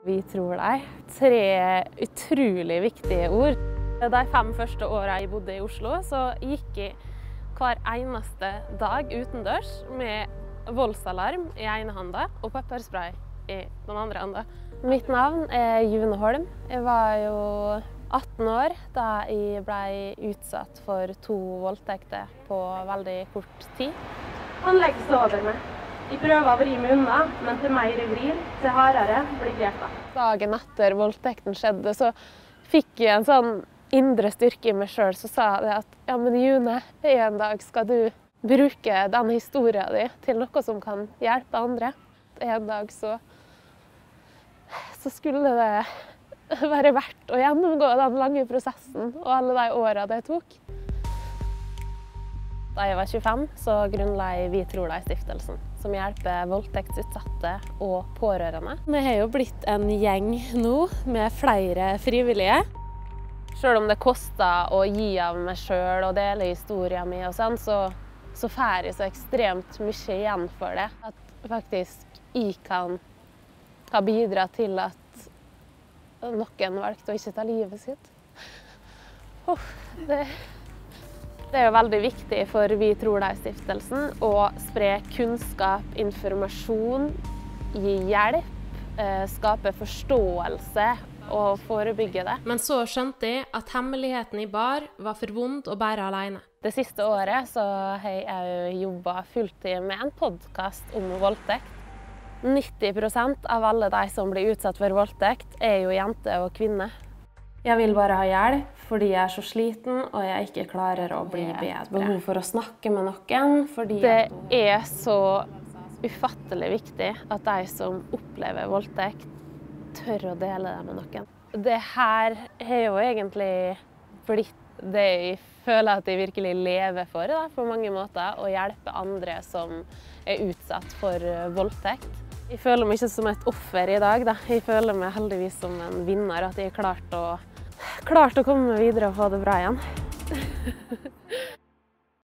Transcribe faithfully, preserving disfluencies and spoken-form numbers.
Vi tror deg. Tre utrolig viktige ord. De fem første årene jeg bodde i Oslo, så gikk jeg hver eneste dag utendørs med voldsalarm i ene handa og pepperspray i den andre handa. Mitt navn er June Holm. Jeg var jo atten år da jeg ble utsatt for to voldtekter på veldig kort tid. Han legger seg over meg. Jeg prøver å vri meg unna, men til mer jeg vrir, til hardere blir grepet. Dagen etter voldtekten skjedde, så fikk jeg en sånn indre styrke i meg selv, så sa jeg at ja, men June, en dag skal du bruke den historien din til noe som kan hjelpe andre. En dag så, så skulle det være verdt å gjennomgå den lange prosessen og alle de årene det tok. Da jeg var tjuefem, så grunnla jeg Vi tror deg-stiftelsen, som hjelper voldtektsutsatte og pårørende. Vi har jo blitt en gjeng nå med flere frivillige. Selv om det koster å gi av meg selv og dele historien min og sånn, så, så får jeg så ekstremt mye igjen for det. At faktisk jeg kan, kan bidra til at noen valgte å ikke ta livet sitt. Oh, det, det er jo veldig viktig for Vi tror deg-stiftelsen å spre kunnskap, informasjon, gi hjelp, skape forståelse og forebygge det. Men så skjønte jeg at hemmeligheten i bar var for vondt å bære alene. Det siste året så har jeg jobbet fulltid med en podcast om voldtekt. nitti prosent av alle de som blir utsatt for voldtekt er jo jenter og kvinner. Jeg vil bare ha hjelp fordi jeg er så sliten og jeg ikke klarer å bli bedre. Behov for å snakke med noen fordi det er så ufattelig viktig at de som opplever voldtekt tør å dele det med noen. Det her har jo egentlig blitt det jeg føler at jeg virkelig lever for, da, på mange måter, å hjelpe andre som er utsatt for voldtekt. Jeg føler meg ikke som et offer i dag, da. Jeg føler meg heldigvis som en vinner, at jeg har klart å, klart å komme videre og få det bra igjen.